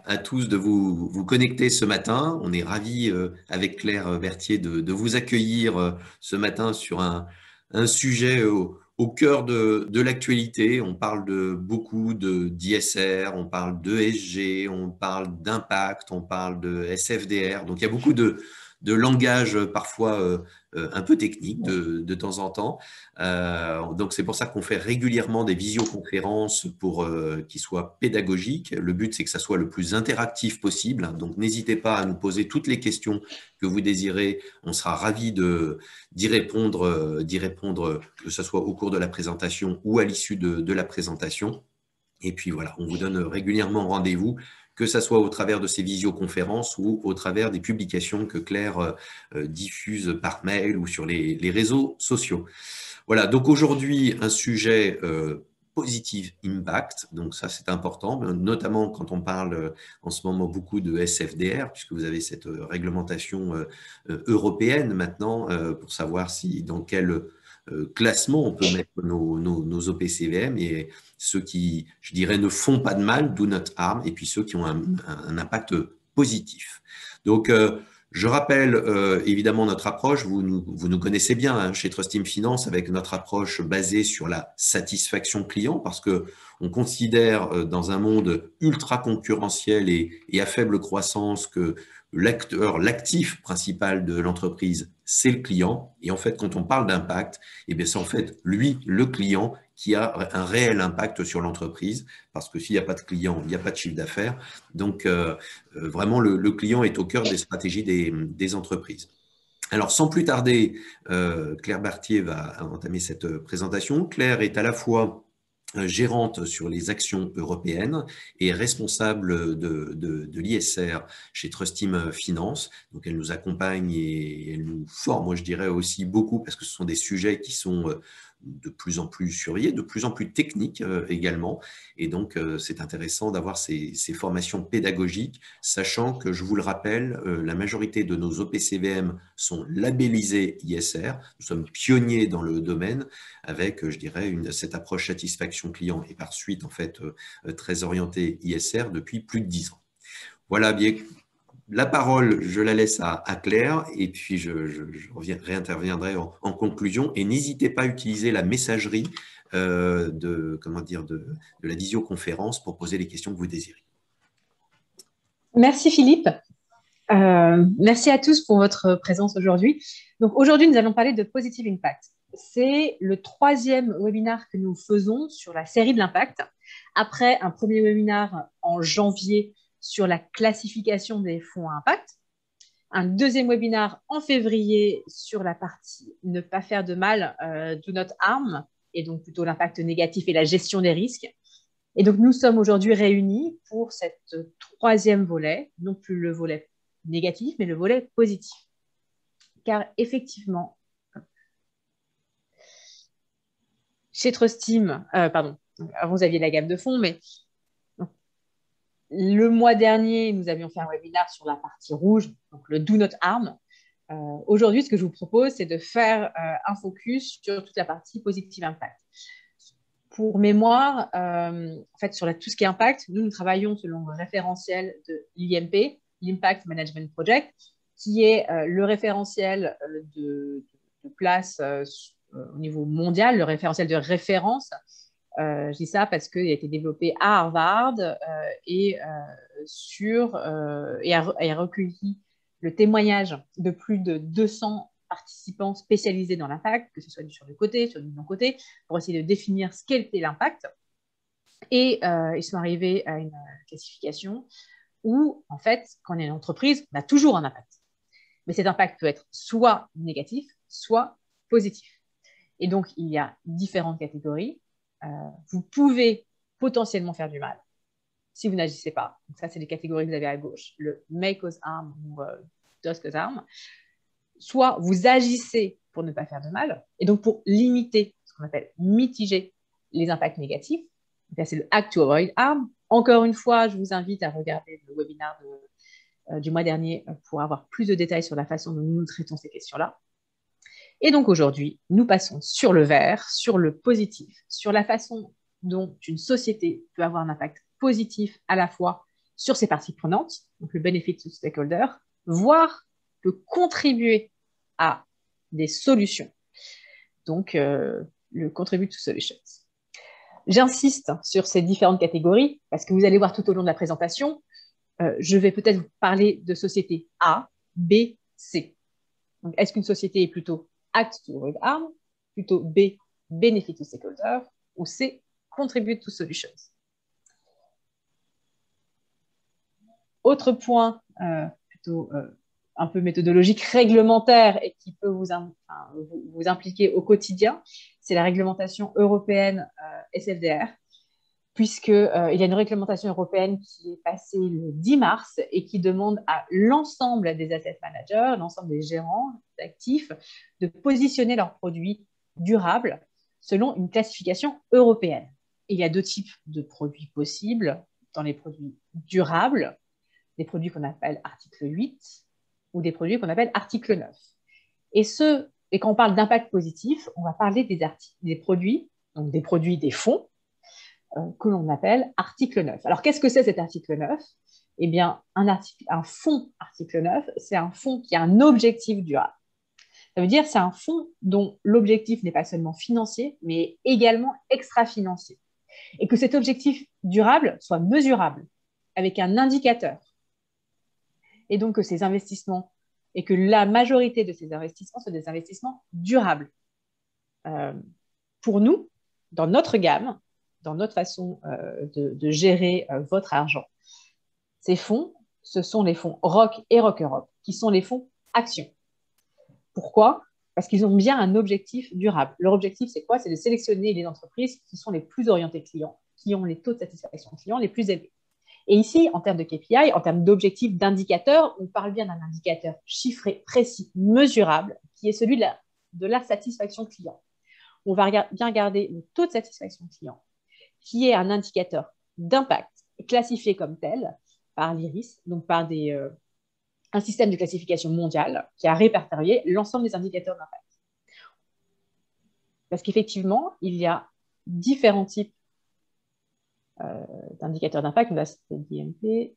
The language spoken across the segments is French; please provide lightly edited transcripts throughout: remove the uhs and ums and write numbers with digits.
à tous de vous connecter ce matin. On est ravis avec Claire Berthier de vous accueillir ce matin sur un sujet au cœur de l'actualité. On parle de beaucoup d'ISR, on parle d'ESG, on parle d'impact, on parle de SFDR. Donc il y a beaucoup de langage parfois un peu technique de temps en temps. Donc c'est pour ça qu'on fait régulièrement des visioconférences pour qu'ils soient pédagogiques. Le but c'est que ça soit le plus interactif possible. Donc n'hésitez pas à nous poser toutes les questions que vous désirez. On sera ravis d'y répondre, que ce soit au cours de la présentation ou à l'issue de la présentation. Et puis voilà, on vous donne régulièrement rendez-vous, que ce soit au travers de ces visioconférences ou au travers des publications que Claire diffuse par mail ou sur les réseaux sociaux. Voilà, donc aujourd'hui, un sujet positive impact, donc ça c'est important, notamment quand on parle en ce moment beaucoup de SFDR, puisque vous avez cette réglementation européenne maintenant pour savoir si dans quel classement on peut mettre nos OPCVM et ceux qui, je dirais, ne font pas de mal, do not harm, et puis ceux qui ont un impact positif. Donc, je rappelle évidemment notre approche, vous nous connaissez bien hein, chez Trust Team Finance avec notre approche basée sur la satisfaction client parce que on considère dans un monde ultra concurrentiel et à faible croissance que l'actif principal de l'entreprise, c'est le client. Et en fait, quand on parle d'impact, eh bien, c'est en fait lui, le client, qui a un réel impact sur l'entreprise parce que s'il n'y a pas de client, il n'y a pas de chiffre d'affaires. Donc, vraiment, le client est au cœur des stratégies des entreprises. Alors, sans plus tarder, Claire Berthier va entamer cette présentation. Claire est à la fois gérante sur les actions européennes et responsable de l'ISR chez Trust Team Finance. Donc, elle nous accompagne et elle nous forme, moi je dirais aussi beaucoup, parce que ce sont des sujets qui sont de plus en plus surveillés, de plus en plus techniques également. Et donc, c'est intéressant d'avoir ces formations pédagogiques, sachant que, je vous le rappelle, la majorité de nos OPCVM sont labellisés ISR. Nous sommes pionniers dans le domaine avec, je dirais, cette approche satisfaction client et par suite, en fait, très orientée ISR depuis plus de 10 ans. Voilà, bien. La parole, je la laisse à Claire et puis je réinterviendrai en conclusion. Et n'hésitez pas à utiliser la messagerie de la visioconférence pour poser les questions que vous désirez. Merci Philippe. Merci à tous pour votre présence aujourd'hui. Donc aujourd'hui, nous allons parler de Positive Impact. C'est le troisième webinaire que nous faisons sur la série de l'impact. Après un premier webinaire en janvier sur la classification des fonds à impact, un deuxième webinaire en février sur la partie ne pas faire de mal, do not harm, et donc plutôt l'impact négatif et la gestion des risques. Et donc nous sommes aujourd'hui réunis pour cette troisième volet, non plus le volet négatif, mais le volet positif. Car effectivement, chez Trust Team, pardon, avant vous aviez la gamme de fonds, mais le mois dernier, nous avions fait un webinaire sur la partie rouge, donc le Do Not Harm. Aujourd'hui, ce que je vous propose, c'est de faire un focus sur toute la partie Positive Impact. Pour mémoire, en fait, sur tout ce qui est impact, nous travaillons selon le référentiel de l'IMP, l'Impact Management Project, qui est le référentiel de place au niveau mondial, le référentiel de référence. Je dis ça parce qu'il a été développé à Harvard et a recueilli le témoignage de plus de 200 participants spécialisés dans l'impact, que ce soit sur le côté, sur le non-côté, pour essayer de définir ce qu'était l'impact. Et ils sont arrivés à une classification où, en fait, quand on est une entreprise, on a toujours un impact. Mais cet impact peut être soit négatif, soit positif. Et donc, il y a différentes catégories. Vous pouvez potentiellement faire du mal si vous n'agissez pas. Donc ça, c'est les catégories que vous avez à gauche. Le may cause harm ou does cause harm. Soit vous agissez pour ne pas faire de mal, et donc pour limiter, ce qu'on appelle mitiger les impacts négatifs. Donc là, c'est le act to avoid harm. Encore une fois, je vous invite à regarder le webinaire du mois dernier pour avoir plus de détails sur la façon dont nous traitons ces questions-là. Et donc aujourd'hui, nous passons sur le vert, sur le positif, sur la façon dont une société peut avoir un impact positif à la fois sur ses parties prenantes, donc le benefit to stakeholder, voire peut contribuer à des solutions. Donc, le contribute to solutions. J'insiste sur ces différentes catégories parce que vous allez voir tout au long de la présentation, je vais peut-être vous parler de société A, B, C. Donc, est-ce qu'une société est plutôt act to avoid harm, plutôt B, benefit to stakeholder, ou C, contribute to solutions? Autre point plutôt un peu méthodologique, réglementaire et qui peut vous impliquer au quotidien, c'est la réglementation européenne SFDR, puisqu'il y a une réglementation européenne qui est passée le 10 mars et qui demande à l'ensemble des asset managers, l'ensemble des gérants d'actifs, de positionner leurs produits durables selon une classification européenne. Et il y a deux types de produits possibles dans les produits durables, des produits qu'on appelle article 8 ou des produits qu'on appelle article 9. Et quand on parle d'impact positif, on va parler des produits, donc des produits des fonds, que l'on appelle article 9. Alors, qu'est-ce que c'est cet article 9? Eh bien, un fonds article 9, c'est un fonds qui a un objectif durable. Ça veut dire que c'est un fonds dont l'objectif n'est pas seulement financier, mais également extra-financier. Et que cet objectif durable soit mesurable avec un indicateur. Et donc que ces investissements, et que la majorité de ces investissements soient des investissements durables. Pour nous, dans notre gamme, dans notre façon de gérer votre argent, ces fonds, ce sont les fonds ROC et ROC Europe, qui sont les fonds actions. Pourquoi? Parce qu'ils ont bien un objectif durable. Leur objectif, c'est quoi? C'est de sélectionner les entreprises qui sont les plus orientées clients, qui ont les taux de satisfaction client les plus élevés. Et ici, en termes de KPI, en termes d'objectifs, d'indicateurs, on parle bien d'un indicateur chiffré, précis, mesurable, qui est celui de la satisfaction client. On va bien regarder le taux de satisfaction client, qui est un indicateur d'impact classifié comme tel par l'IRIS, donc par un système de classification mondiale qui a répertorié l'ensemble des indicateurs d'impact. Parce qu'effectivement, il y a différents types d'indicateurs d'impact, là c'était l'IMP,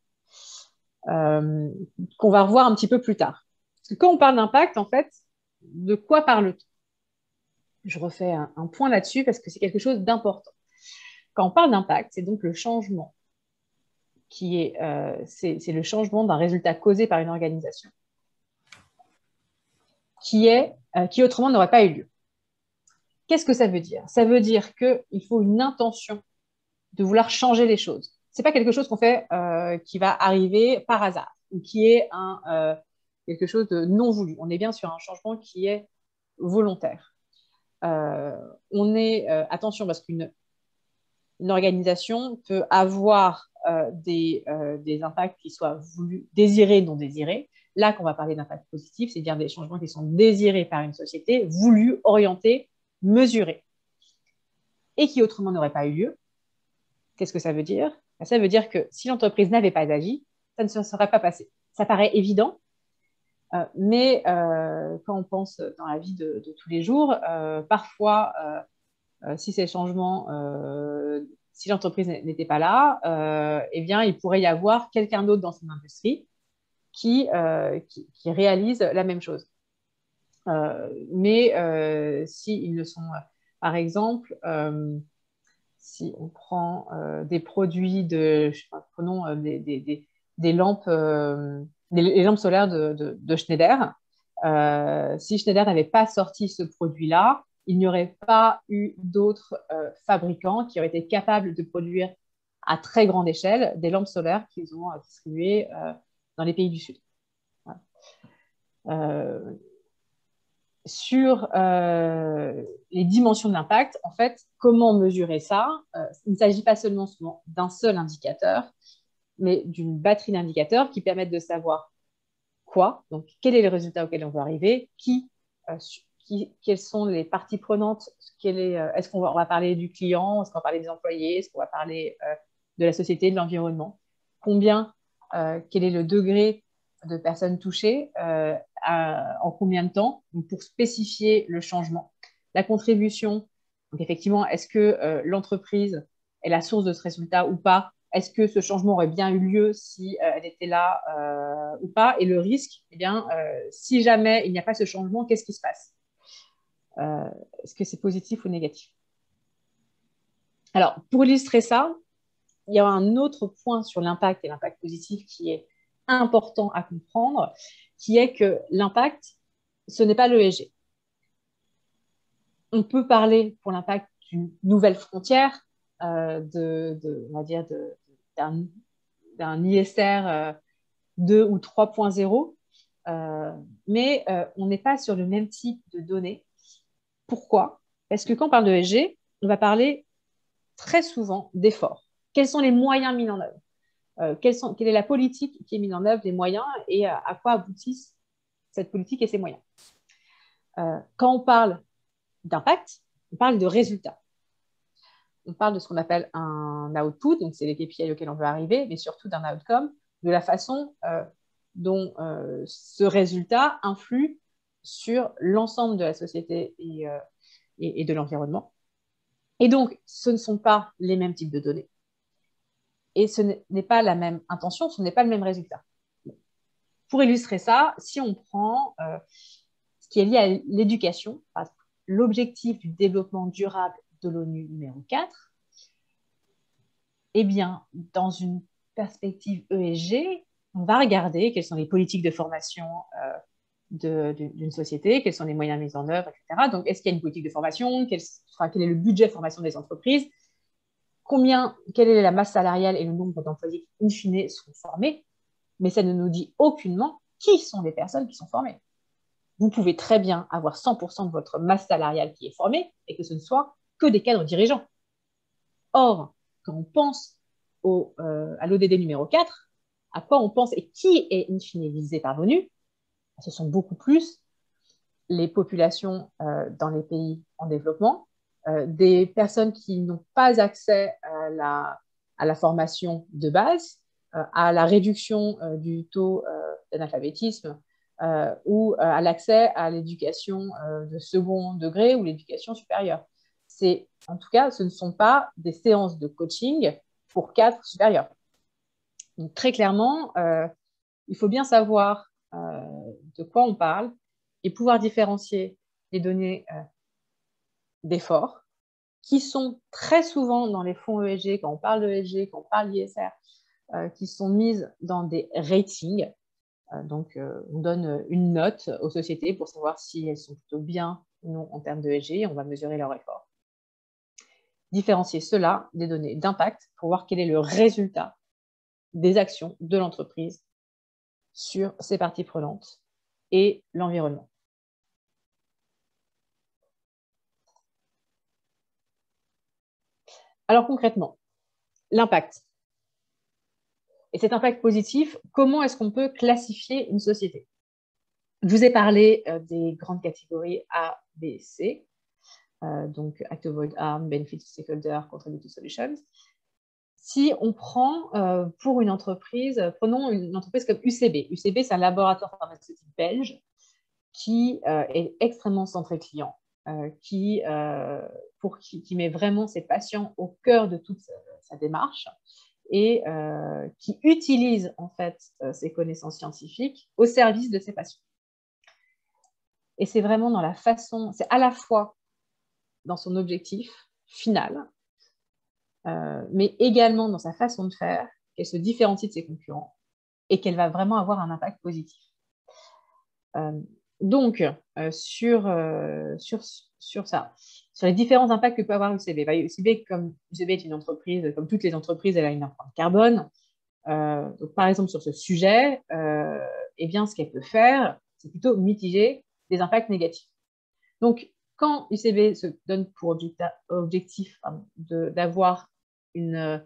qu'on va revoir un petit peu plus tard. Parce que quand on parle d'impact, en fait, de quoi parle-t-on? Je refais un point là-dessus parce que c'est quelque chose d'important. Quand on parle d'impact, c'est donc le changement c'est le changement d'un résultat causé par une organisation qui autrement n'aurait pas eu lieu. Qu'est-ce que ça veut dire? Ça veut dire qu'il faut une intention de vouloir changer les choses. Ce n'est pas quelque chose qu'on fait qui va arriver par hasard ou qui est quelque chose de non voulu. On est bien sur un changement qui est volontaire. Attention, parce qu'une organisation peut avoir des impacts qui soient voulus, désirés, non désirés. Là, quand on va parler d'impact positif, c'est bien des changements qui sont désirés par une société, voulus, orientés, mesurés, et qui autrement n'auraient pas eu lieu. Qu'est-ce que ça veut dire? Ça veut dire que si l'entreprise n'avait pas agi, ça ne se serait pas passé. Ça paraît évident, mais quand on pense dans la vie de tous les jours, parfois, si ces changements, si l'entreprise n'était pas là, eh bien, il pourrait y avoir quelqu'un d'autre dans son industrie qui réalise la même chose. Mais s'ils ne sont, par exemple, si on prend des produits prenons des lampes, les lampes solaires de Schneider, si Schneider n'avait pas sorti ce produit-là, il n'y aurait pas eu d'autres fabricants qui auraient été capables de produire à très grande échelle des lampes solaires qu'ils ont distribuées dans les pays du Sud. Voilà. Sur les dimensions d'impact, en fait, comment mesurer ça? Il ne s'agit pas seulement souvent d'un seul indicateur, mais d'une batterie d'indicateurs qui permettent de savoir quoi, donc quel est le résultat auquel on veut arriver, quelles sont les parties prenantes, est-ce qu'on va parler du client, est-ce qu'on va parler des employés, est-ce qu'on va parler de la société, de l'environnement, quel est le degré de personnes touchées, en combien de temps, donc pour spécifier le changement. La contribution, donc effectivement, est-ce que l'entreprise est la source de ce résultat ou pas? est-ce que ce changement aurait bien eu lieu si elle était là ou pas? Et le risque, eh bien, si jamais il n'y a pas ce changement, qu'est-ce qui se passe? Est-ce que c'est positif ou négatif? Alors, pour illustrer ça, il y a un autre point sur l'impact et l'impact positif qui est important à comprendre, qui est que l'impact, ce n'est pas l'ESG. On peut parler pour l'impact d'une nouvelle frontière, on va dire d'un ISR 2 ou 3.0, mais on n'est pas sur le même type de données. Pourquoi? Parce que quand on parle de ESG, on va parler très souvent d'efforts. Quels sont les moyens mis en œuvre? Quelle est la politique qui est mise en œuvre, les moyens, et à quoi aboutissent cette politique et ces moyens? Quand on parle d'impact, on parle de résultats. On parle de ce qu'on appelle un output, donc c'est les KPI auxquels on veut arriver, mais surtout d'un outcome, de la façon dont ce résultat influe sur l'ensemble de la société et de l'environnement. Et donc, ce ne sont pas les mêmes types de données. Et ce n'est pas la même intention, ce n'est pas le même résultat. Pour illustrer ça, si on prend ce qui est lié à l'éducation, l'objectif du développement durable de l'ONU numéro 4, eh bien, dans une perspective ESG, on va regarder quelles sont les politiques de formation d'une société, quels sont les moyens mis en œuvre, etc. Donc, est-ce qu'il y a une politique de formation? Quel est le budget de formation des entreprises? Quelle est la masse salariale et le nombre d'employés qui, in fine, seront formés? Mais ça ne nous dit aucunement qui sont les personnes qui sont formées. Vous pouvez très bien avoir 100% de votre masse salariale qui est formée et que ce ne soit que des cadres dirigeants. Or, quand on pense à l'ODD numéro 4, à quoi on pense et qui est in fine visé par l'ONU? Ce sont beaucoup plus les populations dans les pays en développement, des personnes qui n'ont pas accès à la formation de base, à la réduction du taux d'analphabétisme ou à l'accès à l'éducation de second degré ou l'éducation supérieure. En tout cas, ce ne sont pas des séances de coaching pour cadres supérieurs. Donc, très clairement, il faut bien savoir de quoi on parle et pouvoir différencier les données d'effort qui sont très souvent dans les fonds ESG, quand on parle d'ESG, quand on parle d'ISR, qui sont mises dans des ratings. Donc, on donne une note aux sociétés pour savoir si elles sont plutôt bien ou non en termes d'ESG. On va mesurer leur effort. Différencier cela des données d'impact pour voir quel est le résultat des actions de l'entreprise sur ses parties prenantes et l'environnement. Alors concrètement, l'impact. Et cet impact positif, comment est-ce qu'on peut classifier une société? Je vous ai parlé des grandes catégories A, B, C, donc Act to Avoid Harm, Benefit to Stakeholder, Contribute to Solutions. Si on prend pour une entreprise, prenons une entreprise comme UCB. UCB, c'est un laboratoire pharmaceutique belge qui est extrêmement centré client, qui met vraiment ses patients au cœur de toute sa démarche et qui utilise en fait ses connaissances scientifiques au service de ses patients. Et c'est vraiment dans la façon, c'est à la fois dans son objectif final, mais également dans sa façon de faire, qu'elle se différencie de ses concurrents et qu'elle va vraiment avoir un impact positif. Donc, sur ça, sur les différents impacts que peut avoir UCB. UCB, comme UCB est une entreprise, comme toutes les entreprises, elle a une empreinte carbone. Donc, par exemple, sur ce sujet, eh bien, ce qu'elle peut faire, c'est plutôt mitiger des impacts négatifs. Donc, quand UCB se donne pour objectif d'avoir une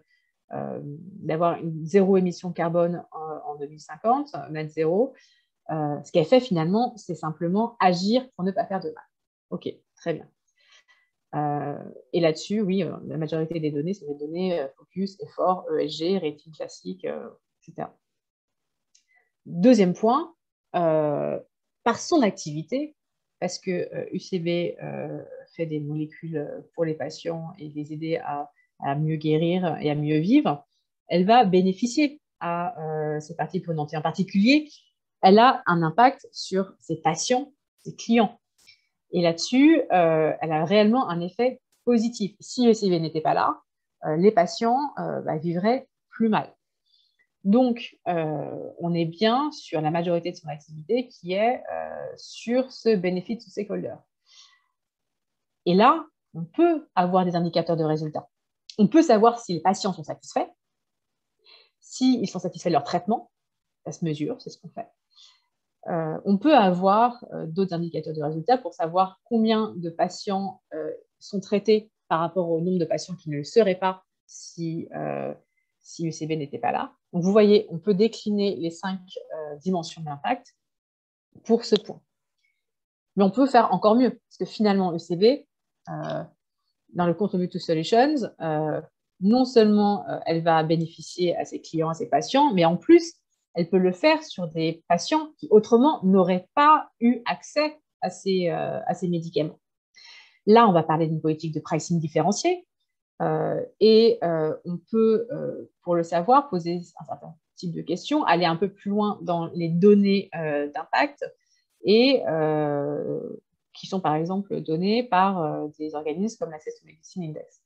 zéro émission carbone en 2050, net zéro, ce qu'elle fait finalement, c'est simplement agir pour ne pas faire de mal. Ok, très bien. Et là-dessus, oui, la majorité des données, c'est des données focus, effort, ESG, rating classique, etc. Deuxième point, par son activité, parce que UCB fait des molécules pour les patients et les aider à mieux guérir et à mieux vivre, elle va bénéficier à ces parties prenantes. Et en particulier, elle a un impact sur ses patients, ses clients. Et là-dessus, elle a réellement un effet positif. Si l'ECV n'était pas là, les patients vivraient plus mal. Donc, on est bien sur la majorité de son activité qui est sur ce benefit to stakeholder. Et là, on peut avoir des indicateurs de résultats. On peut savoir si les patients sont satisfaits, s'ils sont satisfaits de leur traitement, ça se mesure, c'est ce qu'on fait. On peut avoir d'autres indicateurs de résultats pour savoir combien de patients sont traités par rapport au nombre de patients qui ne le seraient pas si UCB n'était pas là. Donc, vous voyez, on peut décliner les 5 dimensions d'impact pour ce point. Mais on peut faire encore mieux, parce que finalement, UCB, dans le Contribute to Solutions, non seulement elle va bénéficier à ses clients, à ses patients, mais en plus, elle peut le faire sur des patients qui autrement n'auraient pas eu accès à ces médicaments. Là, on va parler d'une politique de pricing différenciée et on peut, pour le savoir, poser un certain type de questions, aller un peu plus loin dans les données d'impact et qui sont par exemple données par des organismes comme l'Access to Medicine Index.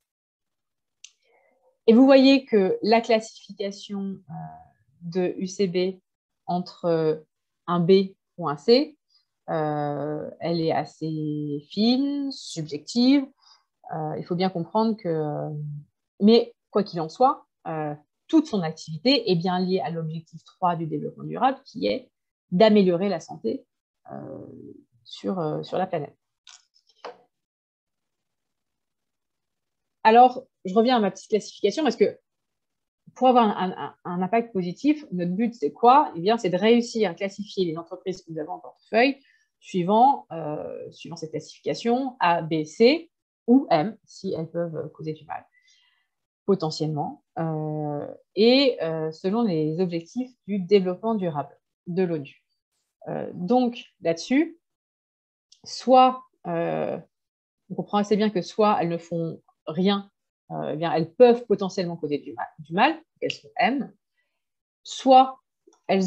Et vous voyez que la classification de UCB entre un B ou un C, elle est assez fine, subjective. Il faut bien comprendre que, mais quoi qu'il en soit, toute son activité est bien liée à l'objectif 3 du développement durable, qui est d'améliorer la santé sur la planète. Alors, je reviens à ma petite classification, parce que pour avoir un impact positif, notre but, c'est quoi? Eh bien, c'est de réussir à classifier les entreprises que nous avons en portefeuille suivant cette classification A, B, C ou M, si elles peuvent causer du mal, potentiellement, et selon les objectifs du développement durable de l'ONU. Donc, là-dessus, soit, on comprend assez bien que soit elles ne font rien, eh bien, elles peuvent potentiellement causer du mal, elles sont M, soit elles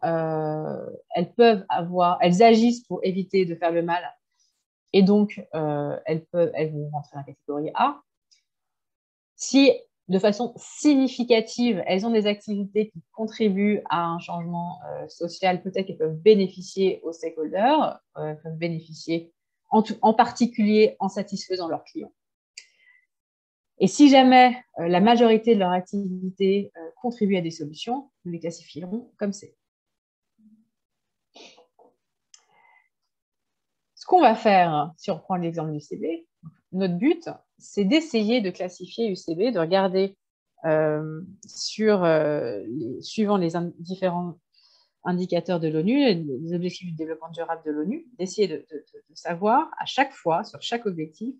agissent pour éviter de faire le mal, et donc elles vont rentrer dans la catégorie A. Si de façon significative, elles ont des activités qui contribuent à un changement social, peut-être qu'elles peuvent bénéficier aux stakeholders, peuvent bénéficier en particulier en satisfaisant leurs clients. Et si jamais la majorité de leur activité contribue à des solutions, nous les classifierons comme C. Ce qu'on va faire, si on prend l'exemple du UCB, notre but, c'est d'essayer de classifier UCB, de regarder suivant les différents indicateurs de l'ONU, les objectifs du développement durable de l'ONU, d'essayer de savoir à chaque fois, sur chaque objectif,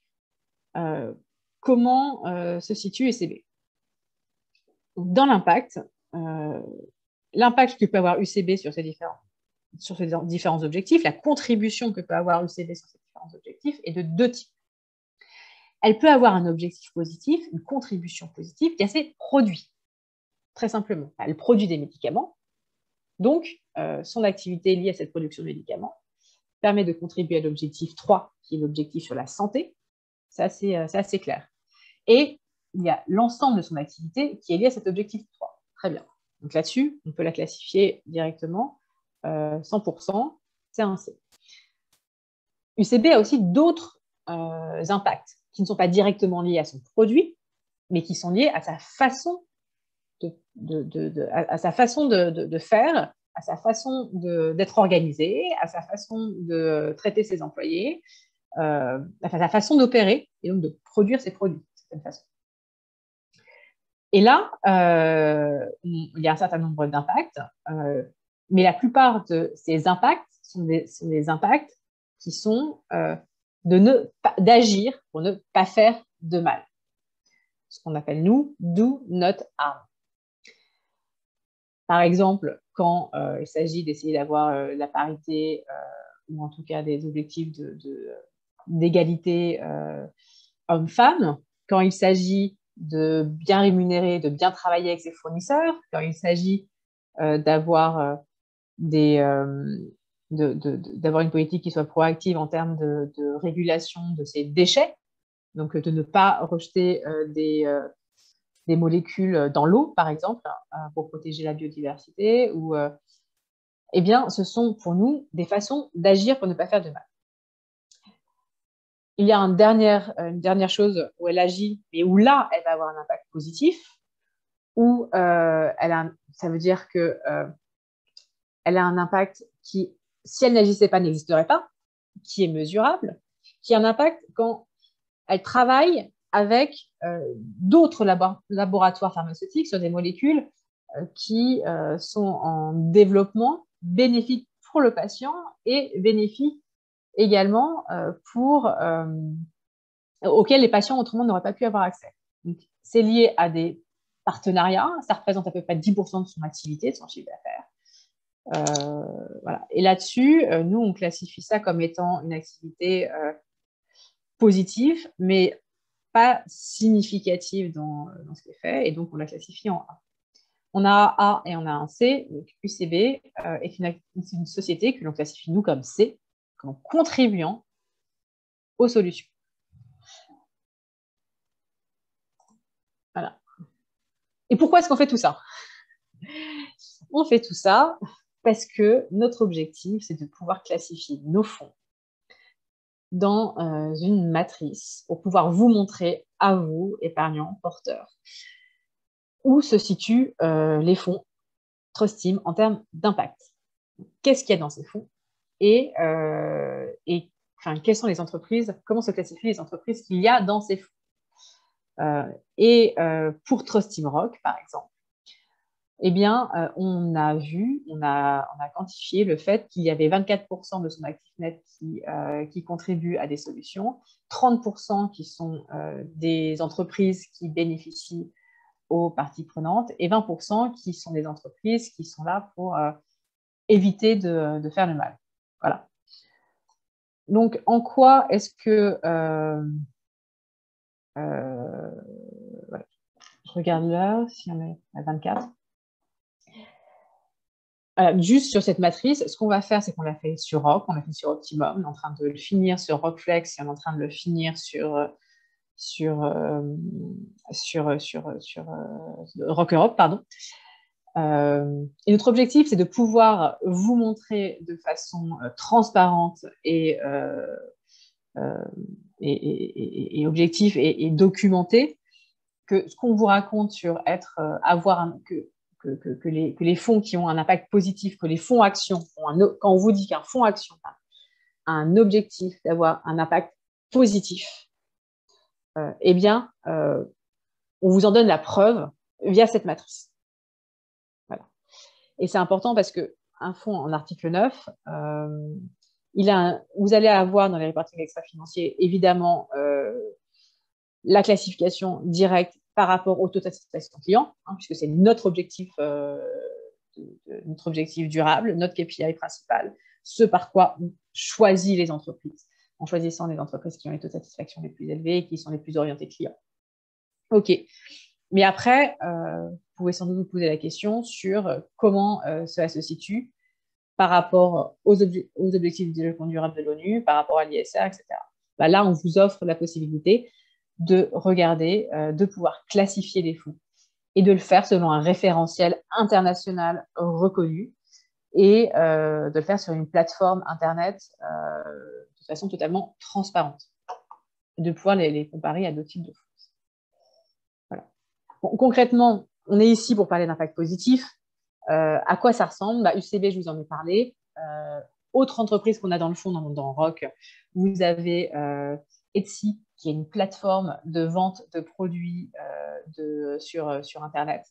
comment se situe UCB. Dans l'impact, l'impact que peut avoir UCB sur ces différents objectifs, la contribution que peut avoir UCB sur ces différents objectifs est de 2 types. Elle peut avoir un objectif positif, une contribution positive, qui est ses produits, très simplement. Elle produit des médicaments, donc son activité liée à cette production de médicaments permet de contribuer à l'objectif 3, qui est l'objectif sur la santé. C'est assez clair. Et il y a l'ensemble de son activité qui est lié à cet objectif 3. Très bien. Donc là-dessus, on peut la classifier directement. 100%, c'est un C. UCB a aussi d'autres impacts qui ne sont pas directement liés à son produit, mais qui sont liés à sa façon de faire, à sa façon d'être organisé, à sa façon de traiter ses employés, à sa façon d'opérer et donc de produire ses produits de certaine façon. Et là, il y a un certain nombre d'impacts, mais la plupart de ces impacts sont des impacts qui sont d'agir pour ne pas faire de mal. Ce qu'on appelle, nous, do not harm. Par exemple, quand il s'agit d'essayer d'avoir la parité, ou en tout cas des objectifs d'égalité hommes-femmes, quand il s'agit de bien rémunérer, de bien travailler avec ses fournisseurs, quand il s'agit d'avoir d'avoir une politique qui soit proactive en termes de régulation de ces déchets, donc de ne pas rejeter des molécules dans l'eau, par exemple, pour protéger la biodiversité, ou, eh bien, ce sont pour nous des façons d'agir pour ne pas faire de mal. Il y a une dernière chose où elle agit, mais où là, elle va avoir un impact positif, où ça veut dire qu'elle a un impact qui, si elle n'agissait pas, n'existerait pas, qui est mesurable, qui a un impact quand elle travaille avec d'autres laboratoires pharmaceutiques sur des molécules qui sont en développement, bénéfiques pour le patient et bénéfiques également auxquels les patients autrement n'auraient pas pu avoir accès. C'est lié à des partenariats, ça représente à peu près 10% de son activité, de son chiffre d'affaires. Voilà. Et là-dessus, nous, on classifie ça comme étant une activité positive, mais pas significative dans ce qui est fait, et donc on la classifie en A. On a un A et on a un C. Donc UCB est une société que l'on classifie, nous, comme C, comme contribuant aux solutions. Voilà. Et pourquoi est-ce qu'on fait tout ça? On fait tout ça parce que notre objectif, c'est de pouvoir classifier nos fonds dans une matrice pour pouvoir vous montrer, à vous, épargnants, porteurs, où se situent les fonds Trustim en termes d'impact. Qu'est-ce qu'il y a dans ces fonds et quelles sont les entreprises, comment se classifient les entreprises qu'il y a dans ces fonds. Pour Trustim Rock, par exemple, eh bien, on a quantifié le fait qu'il y avait 24% de son actif net qui contribuent à des solutions, 30% qui sont des entreprises qui bénéficient aux parties prenantes et 20% qui sont des entreprises qui sont là pour éviter de faire le mal. Voilà. Donc, en quoi est-ce que... voilà. Je regarde là, si on est à 24. Juste sur cette matrice, ce qu'on va faire, c'est qu'on l'a fait sur Rock, on l'a fait sur Optimum, on est en train de le finir sur Rockflex et on est en train de le finir sur Rock Europe, pardon. Et notre objectif, c'est de pouvoir vous montrer de façon transparente et objective et documentée que ce qu'on vous raconte sur que les fonds qui ont un impact positif, que les fonds actions, quand on vous dit qu'un fonds action a un objectif d'avoir un impact positif, eh bien, on vous en donne la preuve via cette matrice. Voilà. Et c'est important parce qu'un fonds en article 9, vous allez avoir dans les reportings extra-financiers, évidemment, la classification directe par rapport au taux de satisfaction client, puisque c'est notre objectif durable, notre KPI principal, ce par quoi on choisit les entreprises, en choisissant les entreprises qui ont les taux de satisfaction les plus élevés et qui sont les plus orientées clients. OK. Mais après, vous pouvez sans doute vous poser la question sur comment cela se situe par rapport aux objectifs de développement durable de l'ONU, par rapport à l'ISR, etc. Là, on vous offre la possibilité de regarder, de pouvoir classifier les fonds et de le faire selon un référentiel international reconnu et de le faire sur une plateforme Internet de façon totalement transparente, de pouvoir les comparer à d'autres types de fonds. Voilà. Bon, concrètement, on est ici pour parler d'impact positif. À quoi ça ressemble? UCB, je vous en ai parlé. Autre entreprise qu'on a dans le fond, dans Rock, vous avez Etsy, qui est une plateforme de vente de produits sur Internet.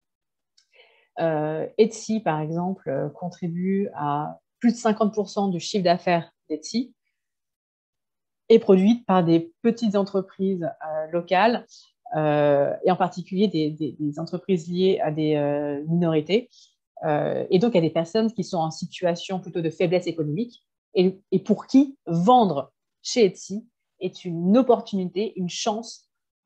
Etsy, par exemple, contribue à plus de 50% du chiffre d'affaires d'Etsy est produite par des petites entreprises locales et en particulier des entreprises liées à des minorités et donc à des personnes qui sont en situation plutôt de faiblesse économique et pour qui vendre chez Etsy est une opportunité, une chance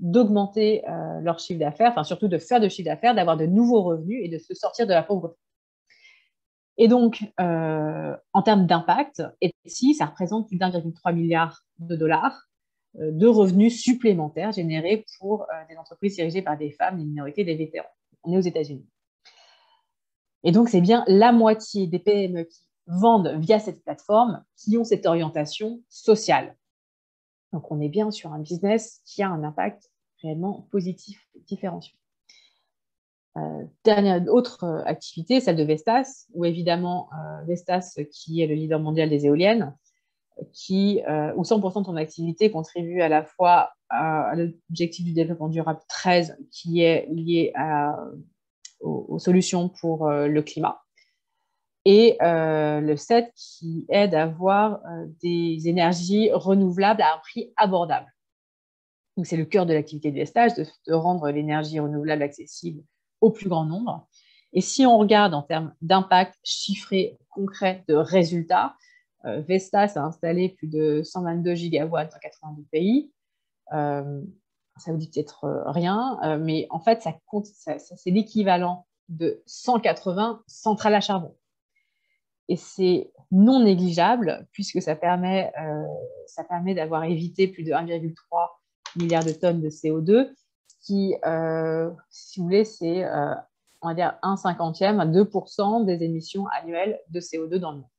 d'augmenter leur chiffre d'affaires, enfin surtout de faire de chiffre d'affaires, d'avoir de nouveaux revenus et de se sortir de la pauvreté. Et donc, en termes d'impact, Etsy, ça représente plus d'1,3 milliard de dollars de revenus supplémentaires générés pour des entreprises dirigées par des femmes, des minorités, des vétérans. On est aux États-Unis. Et donc, c'est bien la moitié des PME qui vendent via cette plateforme qui ont cette orientation sociale. Donc, on est bien sur un business qui a un impact réellement positif, différenciant. Dernière autre activité, celle de Vestas, où évidemment Vestas, qui est le leader mondial des éoliennes, où 100% de son activité contribue à la fois à l'objectif du développement durable 13, qui est lié aux solutions pour le climat, et le 7, qui aide à avoir des énergies renouvelables à un prix abordable. Donc, c'est le cœur de l'activité de Vestas, de rendre l'énergie renouvelable accessible au plus grand nombre. Et si on regarde en termes d'impact chiffré, concret, de résultats, Vestas a installé plus de 122 gigawatts dans 82 pays. Ça vous dit peut-être rien, mais en fait, c'est l'équivalent de 180 centrales à charbon. Et c'est non négligeable, puisque ça permet d'avoir évité plus de 1,3 milliard de tonnes de CO2, qui, si vous voulez, c'est, on va dire, 1/50, à 2% des émissions annuelles de CO2 dans le monde.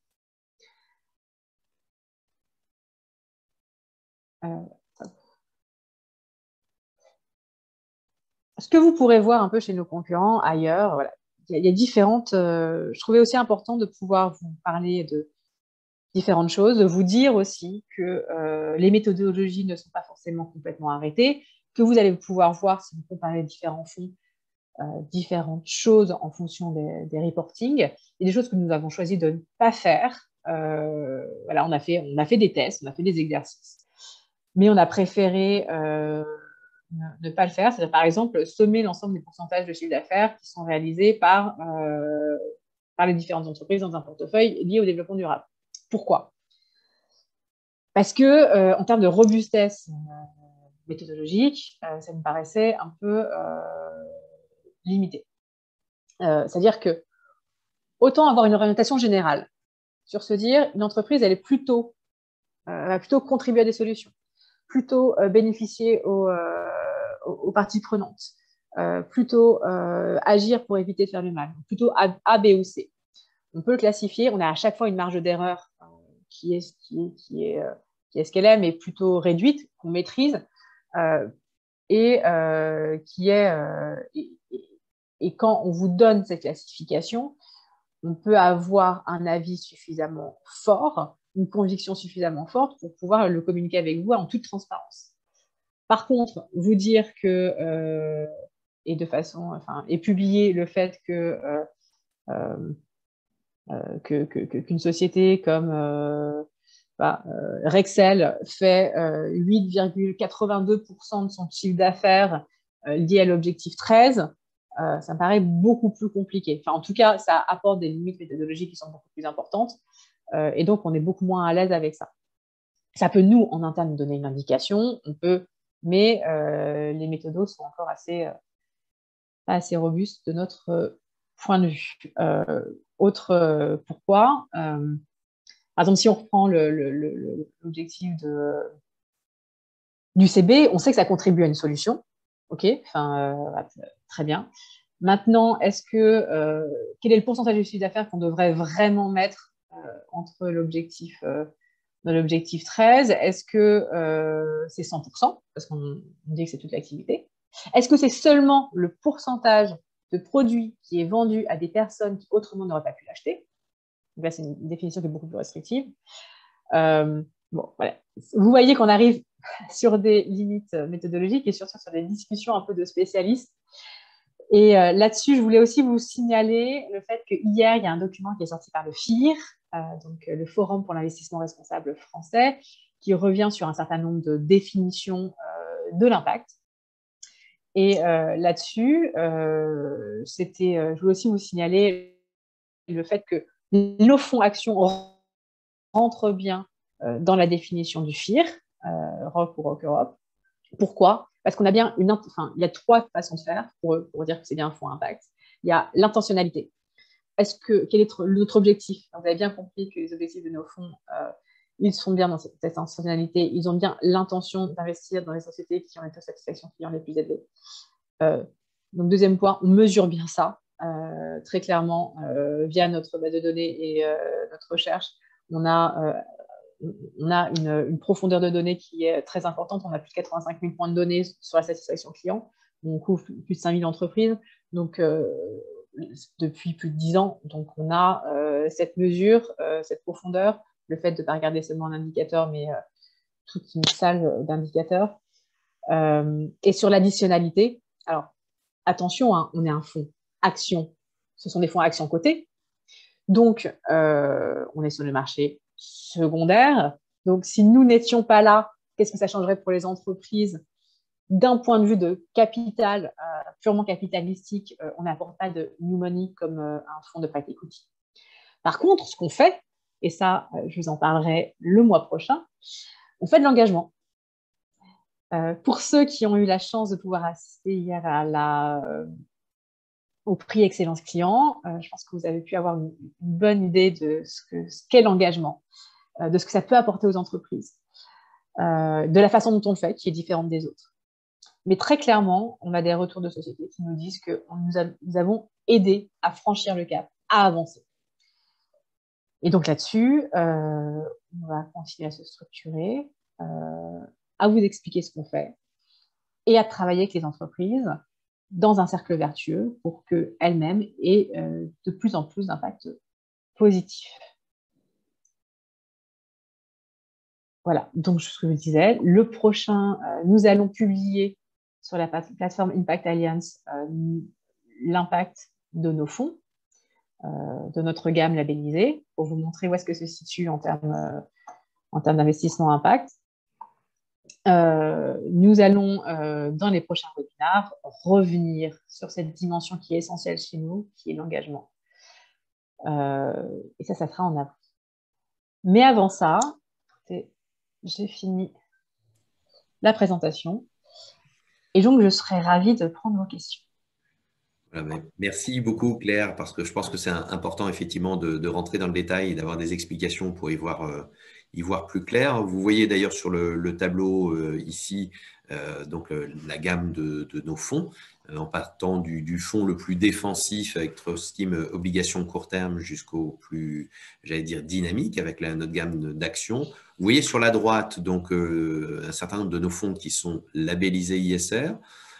Ce que vous pourrez voir un peu chez nos concurrents ailleurs, voilà. Il y a différentes... je trouvais aussi important de pouvoir vous parler de différentes choses, de vous dire aussi que les méthodologies ne sont pas forcément complètement arrêtées, que vous allez pouvoir voir, si vous comparez différents fonds, différentes choses en fonction des reportings, et des choses que nous avons choisi de ne pas faire. Voilà, on a fait des tests, on a fait des exercices, mais on a préféré ne pas le faire. C'est-à-dire, par exemple, sommer l'ensemble des pourcentages de chiffre d'affaires qui sont réalisés par les différentes entreprises dans un portefeuille lié au développement durable. Pourquoi ? Parce que, en termes de robustesse méthodologique, ça me paraissait un peu limité. C'est-à-dire que autant avoir une orientation générale sur se dire une entreprise, elle est va plutôt contribuer à des solutions, plutôt bénéficier aux parties prenantes, plutôt agir pour éviter de faire le mal, plutôt A, B ou C. On peut le classifier, on a à chaque fois une marge d'erreur qui est ce qu'elle est, mais plutôt réduite, qu'on maîtrise, et quand on vous donne cette classification, on peut avoir un avis suffisamment fort, une conviction suffisamment forte pour pouvoir le communiquer avec vous en toute transparence. Par contre, vous dire que, et publier le fait qu'une société comme Rexel fait 8,82% de son chiffre d'affaires lié à l'objectif 13, ça me paraît beaucoup plus compliqué. Enfin, en tout cas, ça apporte des limites méthodologiques qui sont beaucoup plus importantes, et donc on est beaucoup moins à l'aise avec ça. Ça peut, nous, en interne, nous donner une indication, mais les méthodos sont encore pas assez robustes de notre point de vue. Pourquoi par exemple, si on reprend l'objectif du CB, on sait que ça contribue à une solution. OK, très bien. Maintenant, quel est le pourcentage de chiffre d'affaires qu'on devrait vraiment mettre entre l'objectif 13? Est-ce que c'est 100%? Parce qu'on dit que c'est toute l'activité. Est-ce que c'est seulement le pourcentage de produits qui est vendu à des personnes qui autrement n'auraient pas pu l'acheter? Donc là, c'est une définition qui est beaucoup plus restrictive. Voilà. Vous voyez qu'on arrive sur des limites méthodologiques et surtout sur des discussions un peu de spécialistes. Et là-dessus, je voulais aussi vous signaler le fait qu'hier, il y a un document qui est sorti par le FIR, donc le Forum pour l'investissement responsable français, qui revient sur un certain nombre de définitions de l'impact. Et là-dessus, je voulais aussi vous signaler le fait que nos fonds actions rentrent bien dans la définition du FIR, Rock ou Rock Europe. Pourquoi ? Parce qu'on a bien il y a trois façons de faire pour dire que c'est bien un fonds impact. Il y a l'intentionnalité. Quel est notre objectif? Vous avez bien compris que les objectifs de nos fonds, ils sont bien dans cette intentionnalité. Ils ont bien l'intention d'investir dans les sociétés qui ont les taux de satisfaction client les plus élevés. Donc, deuxième point, on mesure bien ça très clairement via notre base de données et notre recherche. On a une profondeur de données qui est très importante. On a plus de 85 000 points de données sur la satisfaction client. On couvre plus de 5 000 entreprises donc, depuis plus de 10 ans. Donc, on a cette mesure, cette profondeur, le fait de ne pas regarder seulement un indicateur, mais toute une salle d'indicateurs. Et sur l'additionnalité, alors, attention, hein, on est un fonds action. Ce sont des fonds action cotés. Donc, on est sur le marché secondaire. Donc, si nous n'étions pas là, qu'est-ce que ça changerait pour les entreprises? D'un point de vue de capital, purement capitalistique, on n'apporte pas de new money comme un fonds de private equity. Par contre, ce qu'on fait, et ça, je vous en parlerai le mois prochain, on fait de l'engagement. Pour ceux qui ont eu la chance de pouvoir assister hier au prix Excellence Client, je pense que vous avez pu avoir une bonne idée de ce qu'est l'engagement, de ce que ça peut apporter aux entreprises, de la façon dont on le fait, qui est différente des autres. Mais très clairement, on a des retours de société qui nous disent que nous avons aidé à franchir le cap, à avancer. Et donc là-dessus, on va continuer à se structurer, à vous expliquer ce qu'on fait et à travailler avec les entreprises dans un cercle vertueux pour qu'elles-mêmes aient de plus en plus d'impact positif. Voilà, donc ce que je disais, le prochain, nous allons publier sur la plateforme Impact Alliance l'impact de nos fonds, de notre gamme labellisée, pour vous montrer où est-ce que se situe en termes d'investissement impact. Nous allons, dans les prochains webinars, revenir sur cette dimension qui est essentielle chez nous, qui est l'engagement. Et ça sera en avril. Mais avant ça, j'ai fini la présentation. Et donc, je serais ravie de prendre vos questions. Merci beaucoup, Claire, parce que je pense que c'est important, effectivement, de rentrer dans le détail et d'avoir des explications pour y voir plus clair. Vous voyez d'ailleurs sur le tableau ici, donc la gamme de nos fonds, en partant du fonds le plus défensif avec Trust Team obligations court terme jusqu'au plus, j'allais dire, dynamique avec notre gamme d'actions. Vous voyez sur la droite donc un certain nombre de nos fonds qui sont labellisés ISR.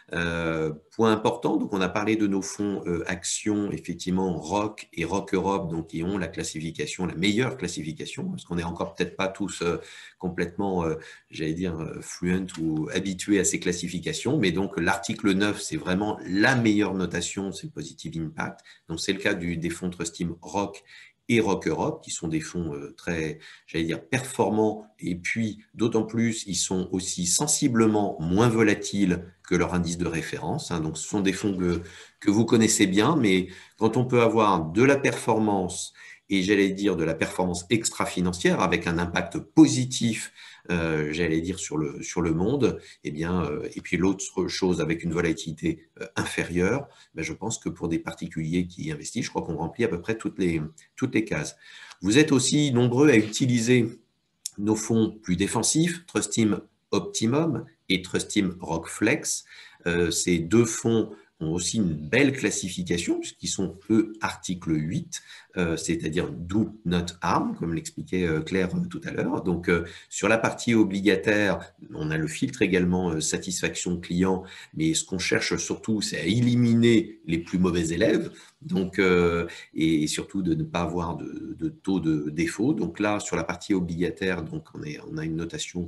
Point important, donc on a parlé de nos fonds actions, effectivement ROC et ROC Europe, donc qui ont la classification, la meilleure classification, parce qu'on n'est encore peut-être pas tous complètement, j'allais dire, fluent ou habitués à ces classifications, mais donc l'article 9, c'est vraiment la meilleure notation, c'est le Positive Impact, donc c'est le cas des fonds Trust Team ROC et ROC Europe, qui sont des fonds très, j'allais dire, performants, et puis d'autant plus, ils sont aussi sensiblement moins volatiles que leur indice de référence. Donc, ce sont des fonds que vous connaissez bien, mais quand on peut avoir de la performance et, j'allais dire, de la performance extra-financière avec un impact positif, j'allais dire, sur le monde, eh bien, et puis l'autre chose avec une volatilité inférieure, ben, je pense que pour des particuliers qui investissent, je crois qu'on remplit à peu près toutes les cases. Vous êtes aussi nombreux à utiliser nos fonds plus défensifs, Trust Team Optimum et Trust Team Rockflex. Ces deux fonds ont aussi une belle classification puisqu'ils sont, eux, article 8, c'est-à-dire Do Not Harm, comme l'expliquait Claire tout à l'heure. Donc, sur la partie obligataire, on a le filtre également satisfaction client, mais ce qu'on cherche surtout, c'est à éliminer les plus mauvais élèves, donc, et surtout de ne pas avoir de taux de défaut. Donc là, sur la partie obligataire, donc on a une notation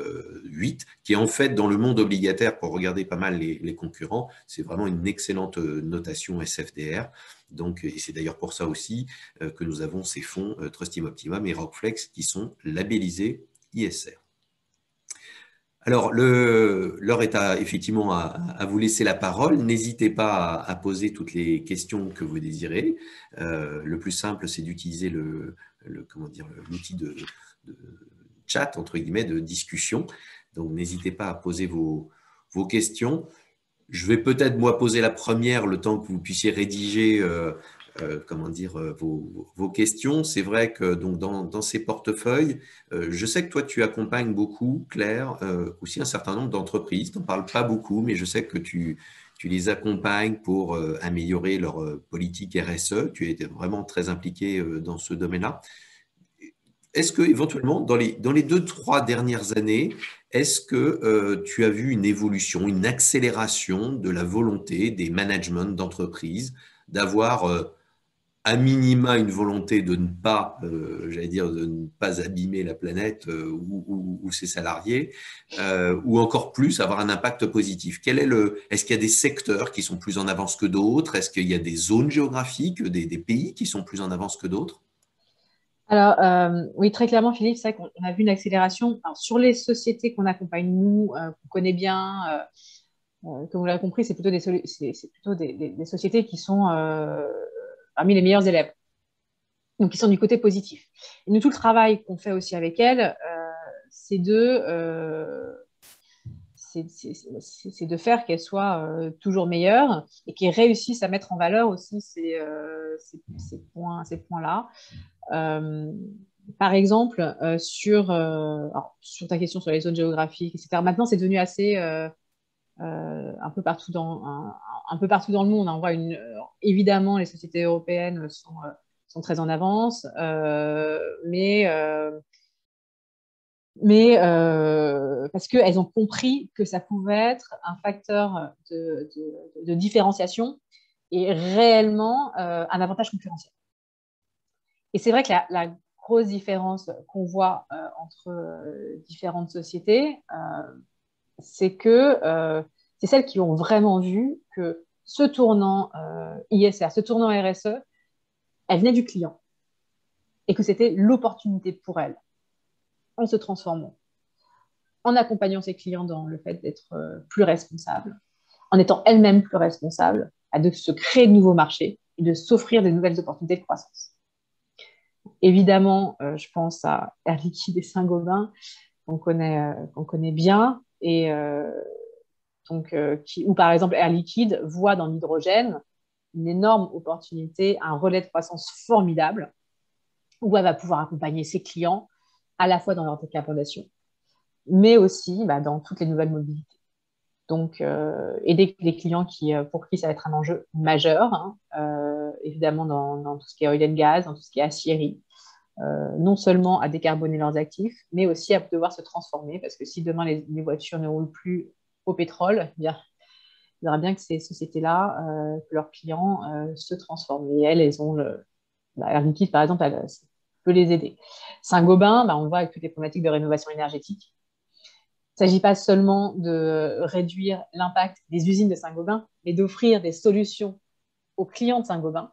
8, qui est en fait dans le monde obligataire, pour regarder pas mal les concurrents, c'est vraiment une excellente notation SFDR. Donc, et c'est d'ailleurs pour ça aussi que nous avons ces fonds Trust Team Optimum et Rockflex qui sont labellisés ISR. Alors, l'heure est effectivement à vous laisser la parole. N'hésitez pas à poser toutes les questions que vous désirez. Le plus simple, c'est d'utiliser l'outil de chat, entre guillemets, de discussion. Donc, n'hésitez pas à poser vos vos questions. Je vais peut-être, moi, poser la première le temps que vous puissiez rédiger vos questions. C'est vrai que donc, dans ces portefeuilles, je sais que toi, tu accompagnes beaucoup, Claire, aussi un certain nombre d'entreprises. Tu n'en parles pas beaucoup, mais je sais que tu les accompagnes pour améliorer leur politique RSE. Tu es vraiment très impliqué dans ce domaine-là. Est-ce que éventuellement, dans les 2, 3 dernières années, est-ce que tu as vu une évolution, une accélération de la volonté des managements d'entreprise d'avoir à minima une volonté de ne pas, j'allais dire, de ne pas abîmer la planète ou ses salariés, ou encore plus avoir un impact positif? Est-ce qu'il y a des secteurs qui sont plus en avance que d'autres? Est-ce qu'il y a des zones géographiques, des pays qui sont plus en avance que d'autres? Alors, oui, très clairement, Philippe, c'est vrai qu'on a vu une accélération. Alors, sur les sociétés qu'on accompagne, nous, qu'on connaît bien, comme vous l'avez compris, c'est plutôt c'est plutôt des sociétés qui sont parmi les meilleurs élèves, donc qui sont du côté positif. Et nous, tout le travail qu'on fait aussi avec elles, c'est de, c'est de faire qu'elles soient toujours meilleures et qu'elles réussissent à mettre en valeur aussi ces points-là. Euh, Par exemple, sur ta question sur les zones géographiques, etc. Maintenant, c'est devenu assez un peu partout dans le monde. On voit évidemment, les sociétés européennes sont très en avance, mais parce qu'elles ont compris que ça pouvait être un facteur de différenciation et réellement un avantage concurrentiel. Et c'est vrai que la grosse différence qu'on voit entre différentes sociétés, c'est que c'est celles qui ont vraiment vu que ce tournant ISR, ce tournant RSE, elle venait du client et que c'était l'opportunité pour elles en se transformant, en accompagnant ses clients dans le fait d'être plus responsables, en étant elles-mêmes plus responsables, à de se créer de nouveaux marchés et de s'offrir de nouvelles opportunités de croissance. Évidemment, je pense à Air Liquide et Saint-Gobain, qu'on connaît bien, et où par exemple Air Liquide voit dans l'hydrogène une énorme opportunité, un relais de croissance formidable, où elle va pouvoir accompagner ses clients à la fois dans leur décarbonation, mais aussi dans toutes les nouvelles mobilités. Donc, aider les clients pour qui ça va être un enjeu majeur, hein, évidemment dans tout ce qui est oil and gas, dans tout ce qui est aciérie, non seulement à décarboner leurs actifs, mais aussi à devoir se transformer, parce que si demain les voitures ne roulent plus au pétrole, eh bien, il faudra bien que ces sociétés-là, que leurs clients se transforment. Et elles ont Air Liquide, par exemple, elle peut les aider. Saint-Gobain, on le voit avec toutes les problématiques de rénovation énergétique. Il ne s'agit pas seulement de réduire l'impact des usines de Saint-Gobain, mais d'offrir des solutions aux clients de Saint-Gobain